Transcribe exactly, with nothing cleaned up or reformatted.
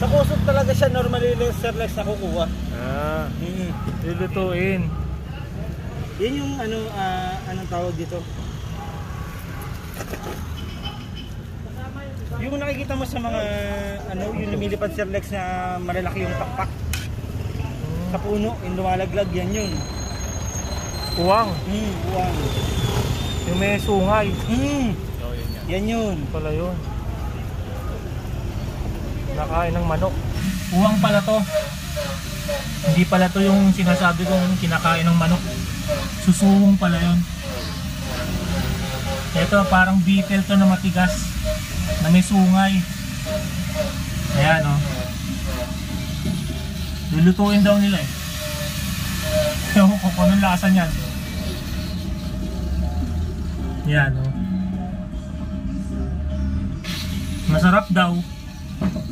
Sa kusog talaga siya normally Cerelac na kukuha. Ah, Hmm. lulutuin. Yan yung ano, uh, anong tawag dito? Yung nakikita mo sa mga ano, yung lumilipad Cerelac na malalaki yung pakpak. Hmm. Sa puno, yung lumalaglag, yan yun. Uwang. Hmm, uwang. Yung may sungay. Hmm. Oh, yan, yan. Yan yun. Pala yun. Nakain ng manok. Uwang pala to. Hindi pala to yung sinasabi kong kinakain ng manok. Susuwong pala yun. Ito parang beetle to na matigas, na may sungay. Ayan o. Oh. Lulutuin daw nila eh. Ewan ko kung anong lasa niyan. Yan o. Oh. Masarap daw.